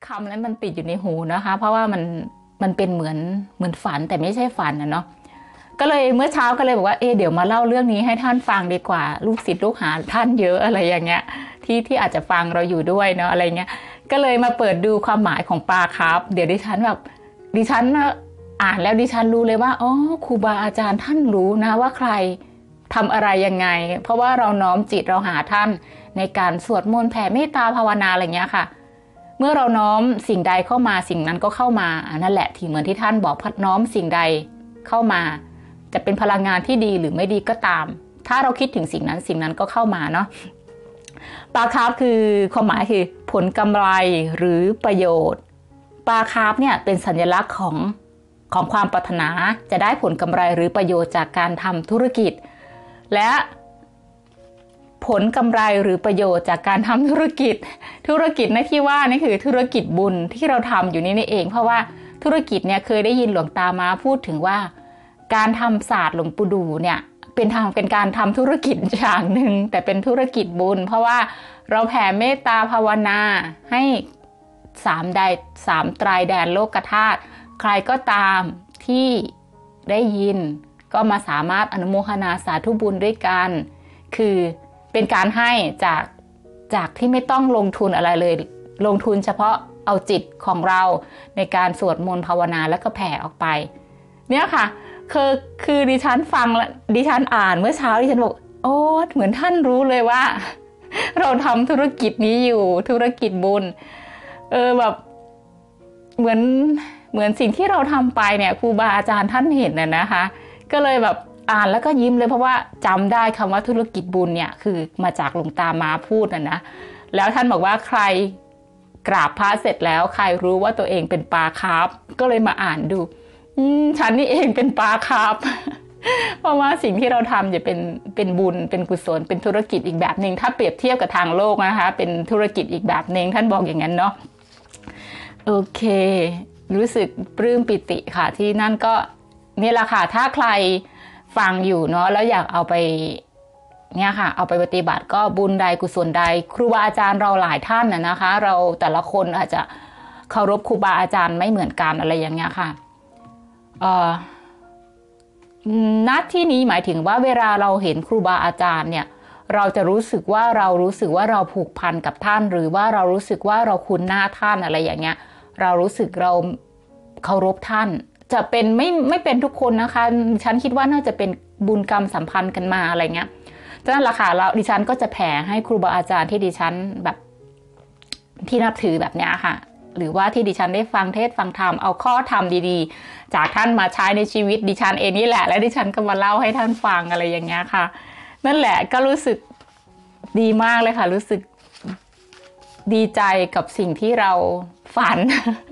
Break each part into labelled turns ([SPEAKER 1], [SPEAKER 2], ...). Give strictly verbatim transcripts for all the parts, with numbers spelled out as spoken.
[SPEAKER 1] คำนั้นมันติดอยู่ในหูนะคะเพราะว่ามันมันเป็นเหมือนเหมือนฝันแต่ไม่ใช่ฝันนะเนาะก็เลยเมื่อเช้าก็เลยบอกว่าเออเดี๋ยวมาเล่าเรื่องนี้ให้ท่านฟังดีกว่าลูกศิษย์ลูกหาท่านเยอะอะไรอย่างเงี้ยที่ที่อาจจะฟังเราอยู่ด้วยเนาะอะไรเงี้ยก็เลยมาเปิดดูความหมายของปลาครับเดี๋ยวดิฉันแบบดิฉันอ่านแล้วดิฉันรู้เลยว่าอ๋อครูบาอาจารย์ท่านรู้นะว่าใครทำอะไรยังไงเพราะว่าเราน้อมจิตเราหาท่านในการสวดมนต์แผ่เมตตาภาวนาอะไรเงี้ยค่ะเมื่อเราน้อมสิ่งใดเข้ามาสิ่งนั้นก็เข้ามานั่นแหละที่เหมือนที่ท่านบอกพัดน้อมสิ่งใดเข้ามาจะเป็นพลังงานที่ดีหรือไม่ดีก็ตามถ้าเราคิดถึงสิ่งนั้นสิ่งนั้นก็เข้ามาเนาะปลาคาร์ฟคือความหมายคือผลกำไรหรือประโยชน์ปลาคาร์ฟเนี่ยเป็นสัญลักษณ์ของของความปรารถนาจะได้ผลกำไรหรือประโยชน์จากการทำธุรกิจและผลกำไรหรือประโยชน์จากการทำธุรกิจธุรกิจในที่ว่านี่คือธุรกิจบุญที่เราทำอยู่นี่นี่เองเพราะว่าธุรกิจเนี่ยเคยได้ยินหลวงตามาพูดถึงว่าการทำศาสตร์หลวงปู่ดูเนี่ยเป็นทางเป็นการทำธุรกิจอย่างหนึ่งแต่เป็นธุรกิจบุญเพราะว่าเราแผ่เมตตาภาวนาให้สามใดสามไตรแดนโลกธาตุใครก็ตามที่ได้ยินก็มาสามารถอนุโมทนาสาธุบุญด้วยกันคือเป็นการให้จากจากที่ไม่ต้องลงทุนอะไรเลยลงทุนเฉพาะเอาจิตของเราในการสวดมนต์ภาวนาแล้วก็แผ่ออกไปเนี่ยค่ะคือคือดิฉันฟังแล้วดิฉันอ่านเมื่อเช้าดิฉันบอกโอ้เหมือนท่านรู้เลยว่าเราทำธุรกิจนี้อยู่ธุรกิจบุญเออแบบเหมือนเหมือนสิ่งที่เราทำไปเนี่ยครูบาอาจารย์ท่านเห็นน่ะนะคะก็เลยแบบอ่านแล้วก็ยิ้มเลยเพราะว่าจำได้คำว่าธุรกิจบุญเนี่ยคือมาจากหลวงตามาพูดน่ะนะแล้วท่านบอกว่าใครกราบพระเสร็จแล้วใครรู้ว่าตัวเองเป็นปลาคาร์ฟก็เลยมาอ่านดูฉันนี่เองเป็นปลาคาร์ฟ เพราะว่าสิ่งที่เราทำจะเป็นเป็นบุญเป็นกุศลเป็นธุรกิจอีกแบบหนึ่งถ้าเปรียบเทียบกับทางโลกนะคะเป็นธุรกิจอีกแบบหนึ่งท่านบอกอย่างนั้นเนาะโอเครู้สึกปลื้มปิติค่ะที่นั่นก็นี่แหละค่ะถ้าใครฟังอยู่เนาะแล้วอยากเอาไปเนี่ยค่ะเอาไปปฏิบัติก็บุญใดกุศลใดครูบาอาจารย์เราหลายท่านน่ะนะคะเราแต่ละคนอาจจะเคารพครูบาอาจารย์ไม่เหมือนกันอะไรอย่างเงี้ยค่ะเอ่อณที่นี้หมายถึงว่าเวลาเราเห็นครูบาอาจารย์เนี่ยเราจะรู้สึกว่าเรารู้สึกว่าเราผูกพันกับท่านหรือว่าเรารู้สึกว่าเราคุ้นหน้าท่านอะไรอย่างเงี้ยเรารู้สึกเราเคารพท่านจะเป็นไม่ไม่เป็นทุกคนนะคะฉันคิดว่าน่าจะเป็นบุญกรรมสัมพันธ์กันมาอะไรเงี้ยนั่นแหละค่ะแล้วดิฉันก็จะแผ่ให้ครูบาอาจารย์ที่ดิฉันแบบที่นับถือแบบนี้ค่ะหรือว่าที่ดิฉันได้ฟังเทศน์ฟังธรรมเอาข้อธรรมดีๆจากท่านมาใช้ในชีวิตดิฉันเองนี่แหละและดิฉันก็มาเล่าให้ท่านฟังอะไรอย่างเงี้ยค่ะนั่นแหละก็รู้สึกดีมากเลยค่ะรู้สึกดีใจกับสิ่งที่เราฝัน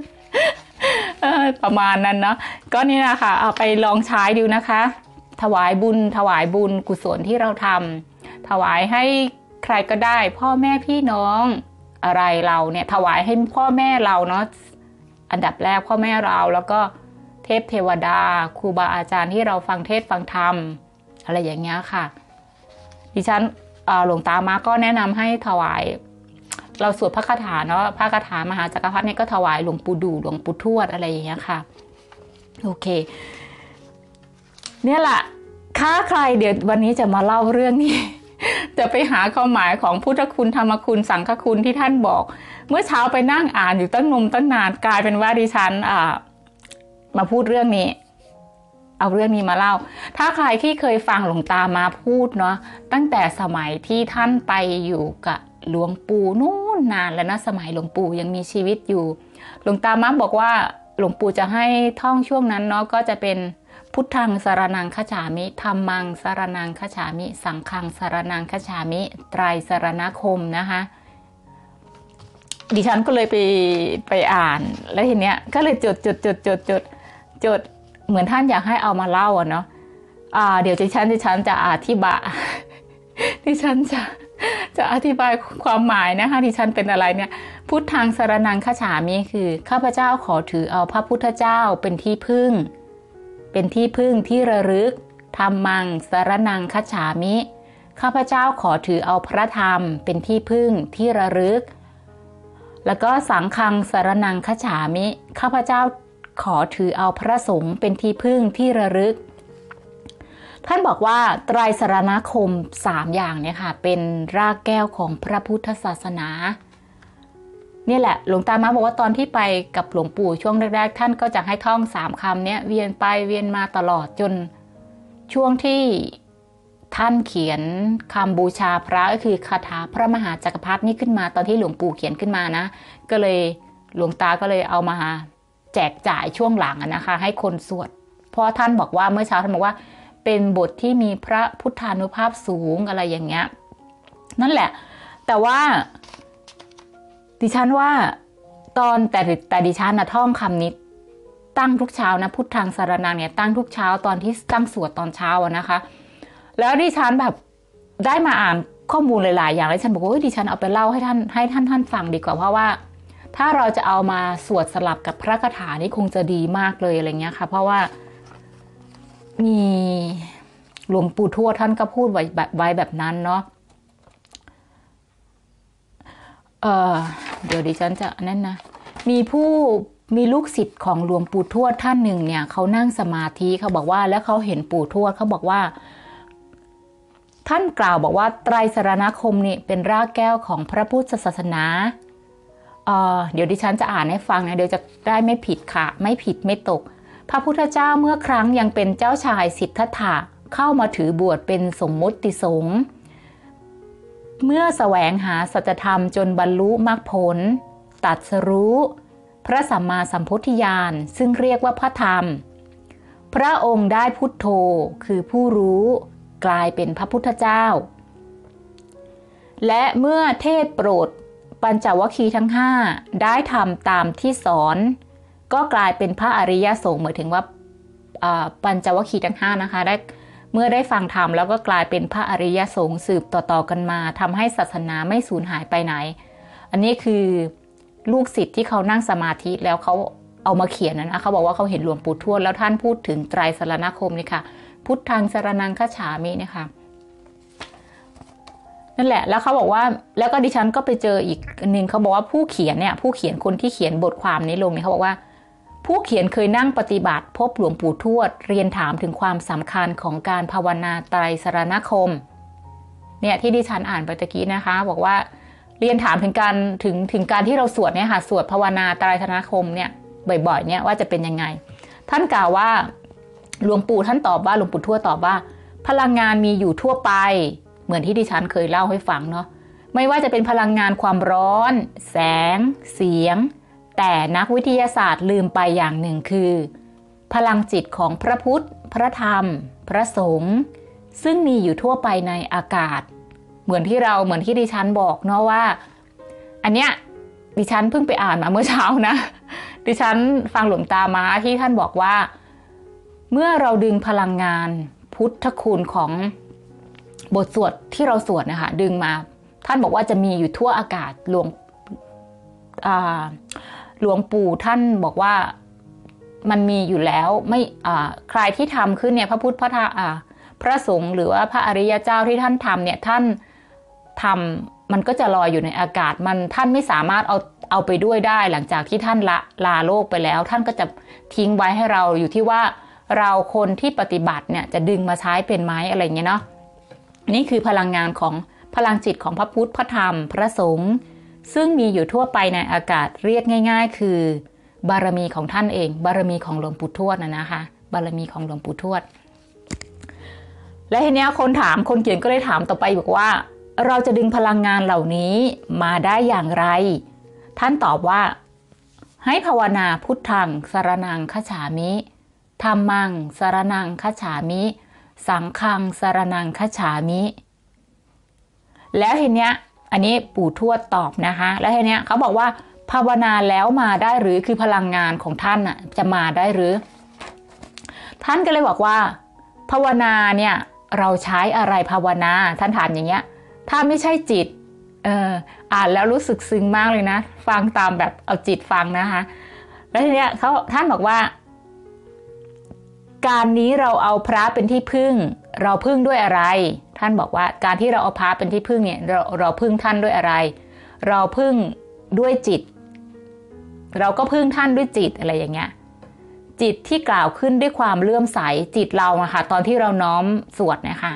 [SPEAKER 1] ประมาณนั้นเนาะก็นี่นะคะเอาไปลองใช้ดูนะคะถวายบุญถวายบุญกุศลที่เราทำถวายให้ใครก็ได้พ่อแม่พี่น้องอะไรเราเนี่ยถวายให้พ่อแม่เราเนาะอันดับแรกพ่อแม่เราแล้วก็เทพเทวดาครูบาอาจารย์ที่เราฟังเทศฟังธรรมอะไรอย่างเงี้ยค่ะดิฉันหลวงตามาก็แนะนำให้ถวายเราสวดพระคาถาเนาะพระคาถามหาจักรพรรดิเนี่ยก็ถวายหลวงปู่ดูหลวงปู่ทวดอะไรอย่างเงี้ยค่ะโอเคเนี่ยแหละถ้าใครเดี๋ยววันนี้จะมาเล่าเรื่องนี้ จะไปหาความหมายของพุทธคุณธรรมคุณสังฆคุณที่ท่านบอกเมื่อเช้าไปนั่งอ่านอยู่ตั้งนมตั้งนานกลายเป็นว่าดิฉันอ่ามาพูดเรื่องนี้เอาเรื่องนี้มาเล่าถ้าใครที่เคยฟังหลวงตามาพูดเนาะตั้งแต่สมัยที่ท่านไปอยู่กับหลวงปู่นู่นนานแล้วนะสมัยหลวงปู่ยังมีชีวิตอยู่หลวงตามาบอกว่าหลวงปู่จะให้ท่องช่วงนั้นเนาะก็จะเป็นพุทธังสรณังคัจฉามิธัมมังสรณังคัจฉามิสังฆังสรณังคัจฉามิไตรสรณคมนะคะดิฉันก็เลยไปไปอ่านแล้วทีเนี้ยก็เลยจดจดจดจดจดจดเหมือนท่านอยากให้เอามาเล่าอ่ะเนาะอ่าเดี๋ยวดิฉันดิฉันจะอธิบายดิฉันจะจะอธิบายความหมายนะคะดิฉันเป็นอะไรเนี่ยพุทธังสรณังคัจฉามิคือข้าพเจ้าขอถือเอาพระพุทธเจ้าเป็นที่พึ่งเป็นที่พึ่งที่ระลึกธัมมังสรณังคัจฉามิข้าพเจ้าขอถือเอาพระธรรมเป็นที่พึ่งที่ระลึกแล้วก็สังฆังสรณังคัจฉามิข้าพเจ้าขอถือเอาพระสงฆ์เป็นที่พึ่งที่ระลึกท่านบอกว่าไตรสรณคมสามอย่างเนี่ยค่ะเป็นรากแก้วของพระพุทธศาสนานี่แหละหลวงตามาบอกว่าตอนที่ไปกับหลวงปู่ช่วงแรกๆท่านก็จะให้ท่องสามคำเนี้ยเวียนไปเวียนมาตลอดจนช่วงที่ท่านเขียนคำบูชาพระก็คือคาถาพระมหาจักรพรรดินี่ขึ้นมาตอนที่หลวงปู่เขียนขึ้นมานะก็เลยหลวงตาก็เลยเอามาแจกจ่ายช่วงหลังนะคะให้คนสวดเพราะท่านบอกว่าเมื่อเช้าท่านบอกว่าเป็นบทที่มีพระพุทธานุภาพสูงอะไรอย่างเงี้ยนั่นแหละแต่ว่าดิฉันว่าตอนแต่แต่ดิฉันนะท่องคำนี้ตั้งทุกเช้านะพุทธังสรณังเนี่ยตั้งทุกเช้าตอนที่ตั้งสวดตอนเช้าอะนะคะแล้วดิฉันแบบได้มาอ่านข้อมูลหลายๆอย่างแล้วดิฉันบอกว่าดิฉันเอาไปเล่าให้ท่านให้ท่านท่านฟังดีกว่าเพราะว่าถ้าเราจะเอามาสวดสลับกับพระคาถานี่คงจะดีมากเลยอะไรเงี้ยค่ะเพราะว่ามีหลวงปู่ทวดท่านก็พูดไว้แบบไว้แบบนั้นเนาะเออเดี๋ยวดิฉันจะนั่นนะมีผู้มีลูกศิษย์ของหลวงปู่ทวดท่านหนึ่งเนี่ยเขานั่งสมาธิเขาบอกว่าแล้วเขาเห็นปู่ทวดเขาบอกว่าท่านกล่าวบอกว่าไตรสรณคมนี่เป็นรากแก้วของพระพุทธศาสนาเอ่อเดี๋ยวดิฉันจะอ่านให้ฟังนะเดี๋ยวจะได้ไม่ผิดค่ะไม่ผิดไม่ตกพระพุทธเจ้าเมื่อครั้งยังเป็นเจ้าชายสิทธัตถะเข้ามาถือบวชเป็นสมมุติสงฆ์เมื่อแสวงหาสัจธรรมจนบรรลุมรรคผลตรัสรู้พระสัมมาสัมพุทธญาณซึ่งเรียกว่าพระธรรมพระองค์ได้พุทโธคือผู้รู้กลายเป็นพระพุทธเจ้าและเมื่อเทศโปรดปัญจวัคคีย์ทั้งห้าได้ทำตามที่สอนก็กลายเป็นพระอริยสงฆ์หมายถึงว่าปัญจวัคคีย์ทั้งห้านะคะได้เมื่อได้ฟังธรรมแล้วก็กลายเป็นพระอริยสงฆ์สืบต่อๆกันมาทำให้ศาสนาไม่สูญหายไปไหนอันนี้คือลูกศิษย์ที่เขานั่งสมาธิแล้วเขาเอามาเขียนนะเขาบอกว่าเขาเห็นหลวงปู่ทวดแล้วท่านพูดถึงไตรสรณคมนี่ค่ะพุทธังสรณังคัจฉามิเนี่ยค่ะนั่นแหละแล้วเขาบอกว่าแล้วก็ดิฉันก็ไปเจออีกหนึ่งเขาบอกว่าผู้เขียนเนี่ยผู้เขียนคนที่เขียนบทความนี้ลงเนี่ยเขาบอกว่าผู้เขียนเคยนั่งปฏิบัติพบหลวงปู่ทวดเรียนถามถึงความสำคัญของการภาวนาไตรสรณคมเนี่ยที่ดิฉันอ่านไปตะกี้นะคะบอกว่าเรียนถามถึงการถึงถึงการที่เราสวดเนี่ยค่ะสวดภาวนาไตรสรณคมเนี่ยบ่อยๆเนี่ยว่าจะเป็นยังไงท่านกล่าวว่าหลวงปู่ท่านตอบว่าหลวงปู่ทวดตอบว่าพลังงานมีอยู่ทั่วไปเหมือนที่ดิฉันเคยเล่าให้ฟังเนาะไม่ว่าจะเป็นพลังงานความร้อนแสงเสียงแต่นักวิทยาศาสตร์ลืมไปอย่างหนึ่งคือพลังจิตของพระพุทธพระธรรมพระสงฆ์ซึ่งมีอยู่ทั่วไปในอากาศเหมือนที่เราเหมือนที่ดิฉันบอกเนาะว่าอันเนี้ยดิฉันเพิ่งไปอ่านมาเมื่อเช้านะดิฉันฟังหลวงตามาที่ท่านบอกว่าเมื่อเราดึงพลังงานพุทธคุณของบทสวดที่เราสวดนะคะดึงมาท่านบอกว่าจะมีอยู่ทั่วอากาศหลวงหลวงปู่ท่านบอกว่ามันมีอยู่แล้วไม่ใครที่ทำขึ้นเนี่ยพระพุทธพระธรรมพระสงฆ์หรือว่าพระอริยเจ้าที่ท่านทำเนี่ยท่านทำมันก็จะลอยอยู่ในอากาศมันท่านไม่สามารถเอาเอาไปด้วยได้หลังจากที่ท่านละลาโลกไปแล้วท่านก็จะทิ้งไว้ให้เราอยู่ที่ว่าเราคนที่ปฏิบัติเนี่ยจะดึงมาใช้เป็นไหมอะไรเงี้ยเนาะนี่คือพลังงานของพลังจิตของพระพุทธพระธรรมพระสงฆ์ซึ่งมีอยู่ทั่วไปในอากาศเรียกง่ายๆคือบารมีของท่านเองบารมีของหลวงปู่ทวดนะนะคะบารมีของหลวงปู่ทวดและทีนี้คนถามคนเขียนก็เลยถามต่อไปบอกว่าเราจะดึงพลังงานเหล่านี้มาได้อย่างไรท่านตอบว่าให้ภาวนาพุทธังสรณังคัจฉามิธัมมังสรณังคัจฉามิสังฆังสรณังคัจฉามิแล้วทีเนี้ยอันนี้ปู่ทวดตอบนะคะแล้วทีเนี้ยเขาบอกว่าภาวนาแล้วมาได้หรือคือพลังงานของท่านน่ะจะมาได้หรือท่านก็เลยบอกว่าภาวนาเนี่ยเราใช้อะไรภาวนาท่านถามอย่างเงี้ยถ้าไม่ใช่จิตเอออ่านแล้วรู้สึกซึ้งมากเลยนะฟังตามแบบเอาจิตฟังนะคะแล้วทีเนี้ยเขาท่านบอกว่าการนี้เราเอาพระเป็นที่พึ่งเราพึ่งด้วยอะไรท่านบอกว่าการที่เราเอาพระเป็นที่พึ่งเนี่ยเราเราพึ่งท่านด้วยอะไรเราพึ่งด้วยจิตเราก็พึ่งท่านด้วยจิตอะไรอย่างเงี้ยจิตที่กล่าวขึ้นด้วยความเลื่อมใสจิตเราอะค่ะตอนที่เราน้อมสวดนะคะ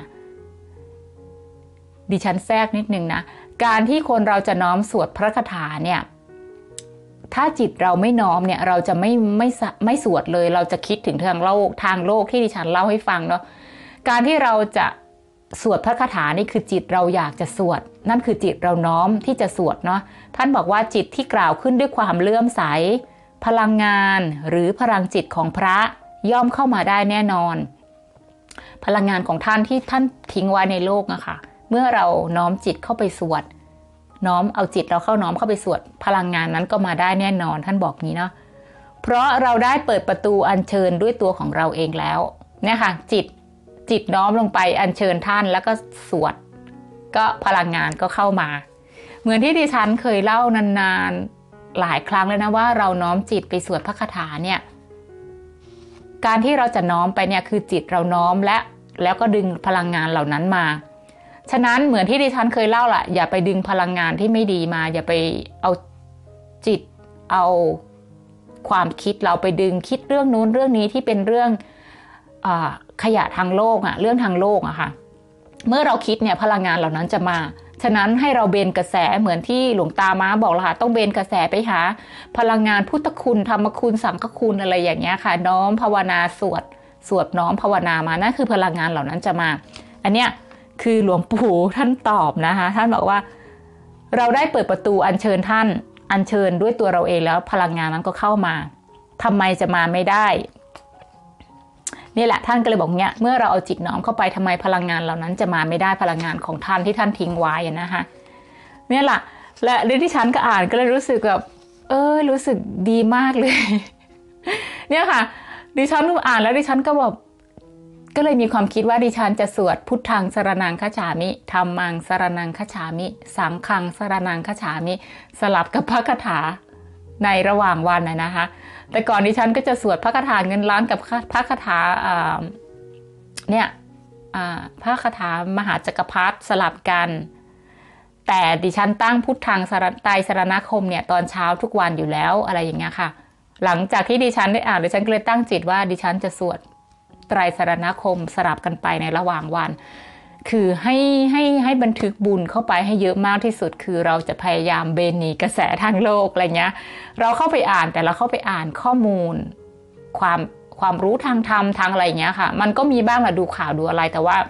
[SPEAKER 1] ดิฉันแทรกนิดนึงนะการที่คนเราจะน้อมสวดพระคาถาเนี่ยถ้าจิตเราไม่น้อมเนี่ยเราจะไม่ไม่ไม่สวดเลยเราจะคิดถึงทางโลกทางโลกที่ดิฉันเล่าให้ฟังเนาะการที่เราจะสวดพระคาถานี่คือจิตเราอยากจะสวดนั่นคือจิตเราน้อมที่จะสวดเนาะท่านบอกว่าจิตที่กล่าวขึ้นด้วยความเลื่อมใสพลังงานหรือพลังจิตของพระย่อมเข้ามาได้แน่นอนพลังงานของท่านที่ท่านทิ้งไว้ในโลกนะคะเมื่อเราน้อมจิตเข้าไปสวดน้อมเอาจิตเราเข้าน้อมเข้าไปสวดพลังงานนั้นก็มาได้แน่นอนท่านบอกนี้เนาะเพราะเราได้เปิดประตูอัญเชิญด้วยตัวของเราเองแล้วเนี่ยค่ะจิตจิตน้อมลงไปอัญเชิญท่านแล้วก็สวดก็พลังงานก็เข้ามาเหมือนที่ดิฉันเคยเล่านานๆหลายครั้งเลยนะว่าเราน้อมจิตไปสวดพระคาถาเนี่ยการที่เราจะน้อมไปเนี่ยคือจิตเราน้อมและแล้วก็ดึงพลังงานเหล่านั้นมาฉะนั้นเหมือนที่ดิฉันเคยเล่าล่ะอย่าไปดึงพลังงานที่ไม่ดีมาอย่าไปเอาจิตเอาความคิดเราไปดึงคิดเรื่องนู้นเรื่องนี้ที่เป็นเรื่องอ่าขยะทางโลกอะเรื่องทางโลกอะค่ะเมื่อเราคิดเนี่ยพลังงานเหล่านั้นจะมาฉะนั้นให้เราเบนกระแสเหมือนที่หลวงตาม้าบอกละค่ะต้องเบนกระแสไปหาพลังงานพุทธคุณธรรมคุณสังฆคุณอะไรอย่างเงี้ยค่ะน้อมภาวนาสวดสวดน้อมภาวนามานั่นคือพลังงานเหล่านั้นจะมาอันเนี้ยคือหลวงปู่ท่านตอบนะคะท่านบอกว่าเราได้เปิดประตูอัญเชิญท่านอัญเชิญด้วยตัวเราเองแล้วพลังงานนั้นก็เข้ามาทำไมจะมาไม่ได้นี่แหละท่านก็เลยบอกเนี้ยเมื่อเราเอาจิตน้อมเข้าไปทำไมพลังงานเหล่านั้นจะมาไม่ได้พลังงานของท่านที่ท่านทิ้งไว้นะคะเนี่ยแหละและดิฉันก็อ่านก็เลยรู้สึกแบบเออรู้สึกดีมากเลยเนี่ยค่ะดิฉันอ่านแล้วดิฉันก็แบบก็เลยมีความคิดว่าดิฉันจะสวดพุทธังสรณังคัจฉามิธัมมังสรณังคัจฉามิสังฆังสรณังคัจฉามิสลับกับพระคาถาในระหว่างวันนะนะคะแต่ก่อนดิฉันก็จะสวดพระคาถาเงินล้านกับพระคาถาเนี่ยพระคาถามหาจักรพรรดิสลับกันแต่ดิฉันตั้งพุทธังไตรสรณคมเนี่ยตอนเช้าทุกวันอยู่แล้วอะไรอย่างเงี้ยค่ะหลังจากที่ดิฉันได้อ่านดิฉันก็เลยตั้งจิตว่าดิฉันจะสวดไตรสรณคมสลับกันไปในระหว่างวันคือให้ให้ให้บันทึกบุญเข้าไปให้เยอะมากที่สุดคือเราจะพยายามเบนหนีกระแสทางโลกอะไรเงี้ยเราเข้าไปอ่านแต่เราเข้าไปอ่านข้อมูลความความรู้ทางธรรมทางอะไรเงี้ยค่ะมันก็มีบ้างแหละดูข่าวดูอะไรแต่ว่า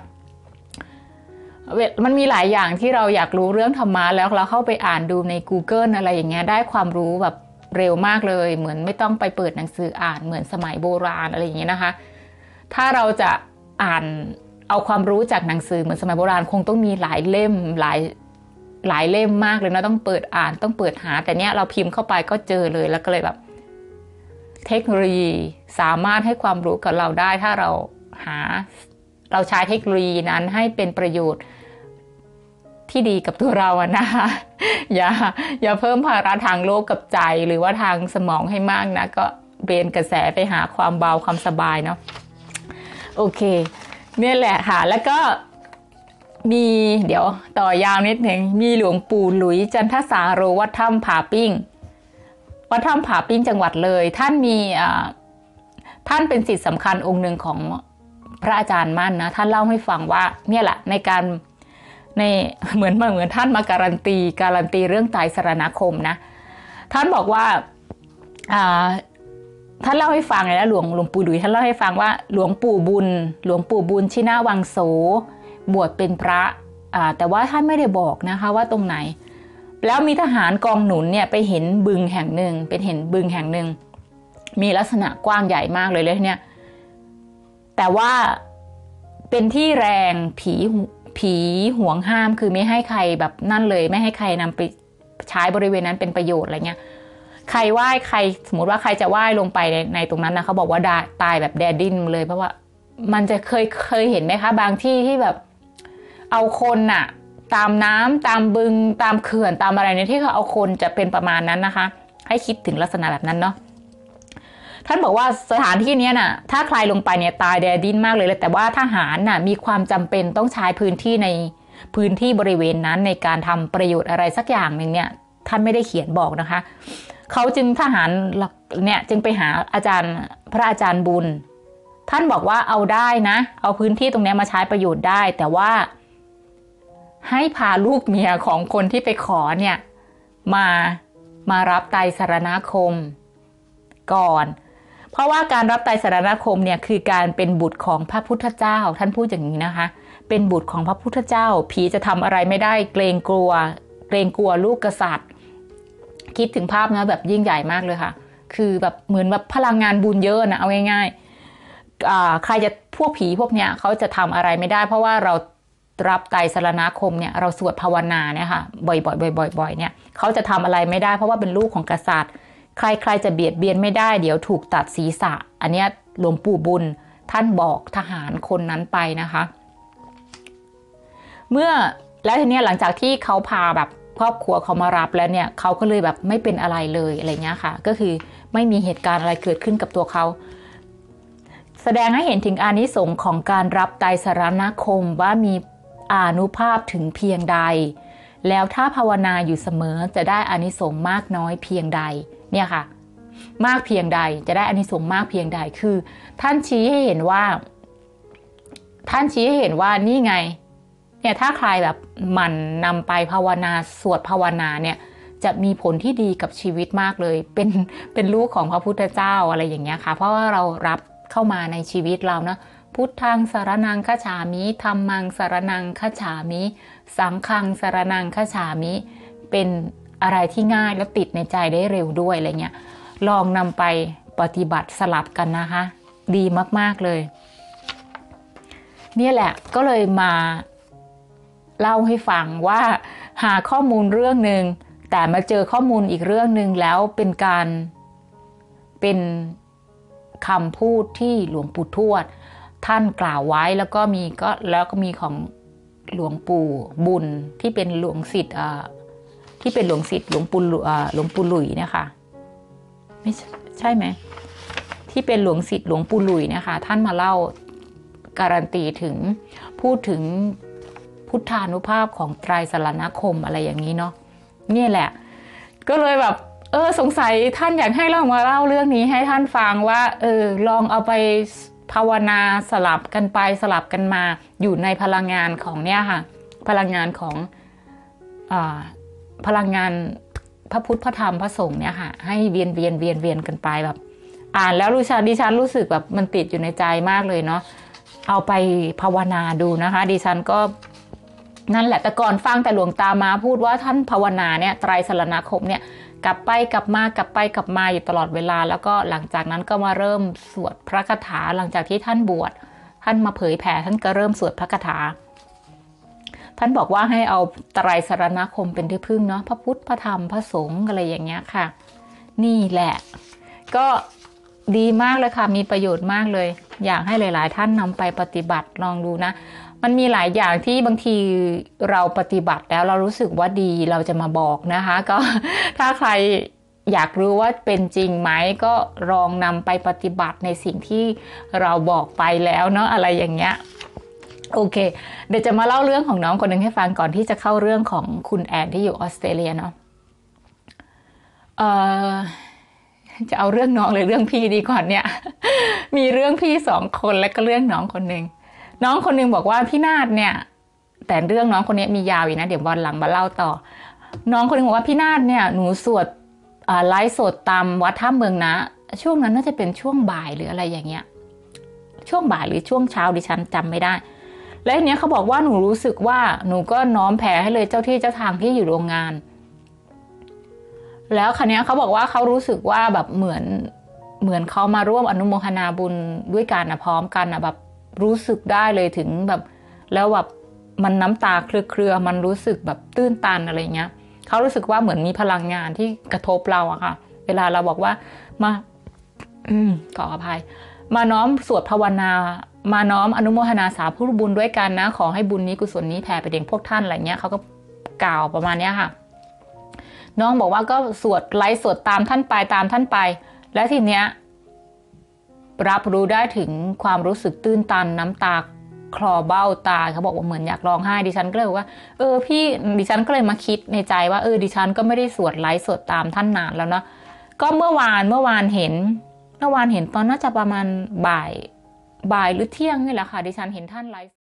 [SPEAKER 1] มันมีหลายอย่างที่เราอยากรู้เรื่องธรรมะแล้วเราเข้าไปอ่านดูใน Google อะไรอย่างเงี้ยได้ความรู้แบบเร็วมากเลยเหมือนไม่ต้องไปเปิดหนังสืออ่านเหมือนสมัยโบราณอะไรอย่างเงี้ยนะคะถ้าเราจะอ่านเอาความรู้จากหนังสือเหมือนสมัยโบราณคงต้องมีหลายเล่มหลายหลายเล่มมากเลยนะต้องเปิดอ่านต้องเปิดหาแต่เนี้ยเราพิมพ์เข้าไปก็เจอเลยแล้วก็เลยแบบเทคโนโลยีสามารถให้ความรู้กับเราได้ถ้าเราหาเราใช้เทคโนโลยีนั้นให้เป็นประโยชน์ที่ดีกับตัวเราอะนะคะอย่าอย่าเพิ่มภาระทางโลกกับใจหรือว่าทางสมองให้มากนะก็เบนกระแสไปหาความเบาความสบายเนาะโอเคเนี่ยแหละค่ะแล้วก็มีเดี๋ยวต่อยาวนิดหนึ่งมีหลวงปู่หลุยจันทสาโรวัดถ้ำผาปิ้งวัดถ้ำผาปิ้งจังหวัดเลยท่านมีท่านเป็นศิษย์สำคัญองค์หนึ่งของพระอาจารย์มั่นนะท่านเล่าให้ฟังว่าเนี่ยแหละในการในเหมือนเหมือนท่านมาการันตีการันตีเรื่องไตรสรณคมนะท่านบอกว่าท่านเล่าให้ฟังเลยนะหลวงหลวงปู่หลุยท่านเล่าให้ฟังว่าหลวงปู่บุญหลวงปู่บุญชินาวังโสบวชเป็นพระแต่ว่าท่านไม่ได้บอกนะคะว่าตรงไหนแล้วมีทหารกองหนุนเนี่ยไปเห็นบึงแห่งหนึ่งเป็นเห็นบึงแห่งหนึ่งมีลักษณะกว้างใหญ่มากเลยเลยเนี่ยแต่ว่าเป็นที่แรงผีผีห่วงห้ามคือไม่ให้ใครแบบนั่นเลยไม่ให้ใครนำไปใช้บริเวณนั้นเป็นประโยชน์อะไรเงี้ยใครว่ายใครสมมติว่าใครจะว่ายลงไปในในตรงนั้นนะเขาบอกว่าตายแบบแดดดิ้นเลยเพราะว่ามันจะเคยเคยเห็นไหมคะบางที่ที่แบบเอาคนน่ะตามน้ำตามบึงตามเขื่อนตามอะไรเนี่ยที่เขาเอาคนจะเป็นประมาณนั้นนะคะให้คิดถึงลักษณะแบบนั้นเนาะท่านบอกว่าสถานที่นี้น่ะถ้าใครลงไปเนี่ยตายแดดดิ้นมากเลยแต่ว่าทหารน่ะมีความจำเป็นต้องใช้พื้นที่ในพื้นที่บริเวณนั้นในการทำประโยชน์อะไรสักอย่างหนึ่งเนี่ยท่านไม่ได้เขียนบอกนะคะเขาจึงทหารเนี่ยจึงไปหาอาจารย์พระอาจารย์บุญท่านบอกว่าเอาได้นะเอาพื้นที่ตรงนี้มาใช้ประโยชน์ได้แต่ว่าให้พาลูกเมียของคนที่ไปขอเนี่ยมามารับไตรสรณคมก่อนเพราะว่าการรับไตรสรณคมเนี่ยคือการเป็นบุตรของพระพุทธเจ้าท่านพูดอย่างนี้นะคะเป็นบุตรของพระพุทธเจ้าผีจะทำอะไรไม่ได้เกรงกลัวเกรงกลัวลูกกษัตริย์คิดถึงภาพนะแบบยิ่งใหญ่มากเลยค่ะคือแบบเหมือนแบบพลังงานบุญเยอะนะเอาง่ายๆใครจะพวกผีพวกเนี้ยเขาจะทำอะไรไม่ได้เพราะว่าเรารับไตรสรณคมเนี่ยเราสวดภาวนาเนี่ยค่ะบ่อยๆบ่อยๆเนี่ยเขาจะทำอะไรไม่ได้เพราะว่าเป็นลูกของกษัตริย์ใครๆจะเบียดเบียนไม่ได้เดี๋ยวถูกตัดศีรษะอันนี้หลวงปู่บุญท่านบอกทหารคนนั้นไปนะคะเมื่อแล้วทีนี้หลังจากที่เขาพาแบบครอบครัวเขามารับแล้วเนี่ยเขาก็เลยแบบไม่เป็นอะไรเลยอะไรเงี้ยค่ะก็คือไม่มีเหตุการณ์อะไรเกิดขึ้นกับตัวเขาแสดงให้เห็นถึงอานิสงส์ของการรับไตรสรณคมว่ามีอานุภาพถึงเพียงใดแล้วถ้าภาวนาอยู่เสมอจะได้อานิสงส์มากน้อยเพียงใดเนี่ยค่ะมากเพียงใดจะได้อานิสงส์มากเพียงใดคือท่านชี้ให้เห็นว่าท่านชี้ให้เห็นว่านี่ไงเนี่ยถ้าใครแบบหมั่นนำไปภาวนาสวดภาวนาเนี่ยจะมีผลที่ดีกับชีวิตมากเลยเป็นเป็นลูกของพระพุทธเจ้าอะไรอย่างเงี้ยค่ะเพราะว่าเรารับเข้ามาในชีวิตเรานะพุทธังสรณังคัจฉามิธัมมังสรณังคัจฉามิสังฆังสรณังคัจฉามิเป็นอะไรที่ง่ายและติดในใจได้เร็วด้วยอะไรเงี้ยลองนำไปปฏิบัติสลับกันนะคะดีมากๆเลยนี่แหละก็เลยมาเล่าให้ฟังว่าหาข้อมูลเรื่องหนึ่งแต่มาเจอข้อมูลอีกเรื่องหนึ่งแล้วเป็นการเป็นคำพูดที่หลวงปู่ทวดท่านกล่าวไว้แล้วก็มีก็แล้วก็มีของหลวงปู่บุญที่เป็นหลวงศิษย์ที่เป็นหลวงศิษย์หลวงปู่หลวงปู่หลุยเนี่ยค่ะไม่ใช่ไหมที่เป็นหลวงศิษย์หลวงปู่หลุยนะคะท่านมาเล่าการันตีถึงพูดถึงพุทธานุภาพของไตรสรณคมอะไรอย่างนี้เนาะนี่แหละก็เลยแบบเออสงสัยท่านอยากให้เรามาเล่าเรื่องนี้ให้ท่านฟังว่าเออลองเอาไปภาวนาสลับกันไปสลับกันมาอยู่ในพลังงานของเนี่ยค่ะพลังงานของอ่าพลังงานพระพุทธพระธรรมพระสงฆ์เนี่ยค่ะให้เวียนเวียนเวียนเวียนกันไปแบบอ่านแล้วดิฉันดิฉันรู้สึกแบบมันติดอยู่ในใจมากเลยเนาะเอาไปภาวนาดูนะคะดิฉันก็นั่นแหละแต่ก่อนฟังแต่หลวงตามาพูดว่าท่านภาวนาเนี่ยไตรสรณคมเนี่ยกลับไปกลับมากลับไปกลับมาอยู่ตลอดเวลาแล้วก็หลังจากนั้นก็มาเริ่มสวดพระคาถาหลังจากที่ท่านบวชท่านมาเผยแผ่ท่านก็เริ่มสวดพระคาถาท่านบอกว่าให้เอาไตรสรณคมเป็นที่พึ่งเนาะพระพุทธพระธรรมพระสงฆ์อะไรอย่างเงี้ยค่ะนี่แหละก็ดีมากเลยค่ะมีประโยชน์มากเลยอยากให้หลายๆท่านนำไปปฏิบัติลองดูนะมันมีหลายอย่างที่บางทีเราปฏิบัติแล้วเรารู้สึกว่าดีเราจะมาบอกนะคะก็ถ้าใครอยากรู้ว่าเป็นจริงไหมก็ลองนำไปปฏิบัติในสิ่งที่เราบอกไปแล้วเนาะอะไรอย่างเงี้ยโอเคเดี๋ยวจะมาเล่าเรื่องของน้องคนหนึ่งให้ฟังก่อนที่จะเข้าเรื่องของคุณแอนที่อยู่ออสเตรเลียเนาะเอ่อจะเอาเรื่องน้องหรือเรื่องพี่ดีก่อนเนี่ยมีเรื่องพี่สองคนและก็เรื่องน้องคนหนึ่งน้องคนหนึ่งบอกว่าพี่นาฏเนี่ยแต่เรื่องน้องคนนี้มียาวอยู่นะเดี๋ยววันหลังมาเล่าต่อน้องคนหนึ่งบอกว่าพี่นาฏเนี่ยหนูสวดไลฟ์สดตามวัดท่าเมืองนะช่วงนั้นน่าจะเป็นช่วงบ่ายหรืออะไรอย่างเงี้ยช่วงบ่ายหรือช่วงเช้าดิฉันจำไม่ได้แล้วทีเนี้ยเขาบอกว่าหนูรู้สึกว่าหนูก็น้อมแผ่ให้เลยเจ้าที่เจ้าทางที่อยู่โรงงานแล้วคราวนี้เขาบอกว่าเขารู้สึกว่าแบบเหมือนเหมือนเขามาร่วมอนุโมทนาบุญด้วยกันนะพร้อมกันนะแบบรู้สึกได้เลยถึงแบบแล้วแบบมันน้ำตาเครือๆมันรู้สึกแบบตื้นตันอะไรเงี้ยเขารู้สึกว่าเหมือนมีพลังงานที่กระทบเราอะค่ะเวลาเราบอกว่ามาขออภัยมาน้อมสวดภาวนามาน้อมอนุโมทนาสาธุบุญด้วยกันนะขอให้บุญนี้กุศลนี้แผ่ไปถึงพวกท่านอะไรเงี้ยเขาก็กล่าวประมาณนี้ค่ะน้องบอกว่าก็สวดไลฟ์สวดตามท่านไปตามท่านไปแล้วทีเนี้ยรับรู้ได้ถึงความรู้สึกตื้นตันน้ำตาคลอเบ้าตาเขาบอกว่าเหมือนอยากร้องไห้ดิฉันก็เลยว่าเออพี่ดิฉันก็เลยมาคิดในใจว่าเออดิฉันก็ไม่ได้สวดไลฟ์สดตามท่านนานแล้วเนาะก็เมื่อวานเมื่อวานเห็นเมื่อวานเห็นตอนน่าจะประมาณบ่ายบ่ายหรือเที่ยงนี่แหละค่ะดิฉันเห็นท่านไลฟ์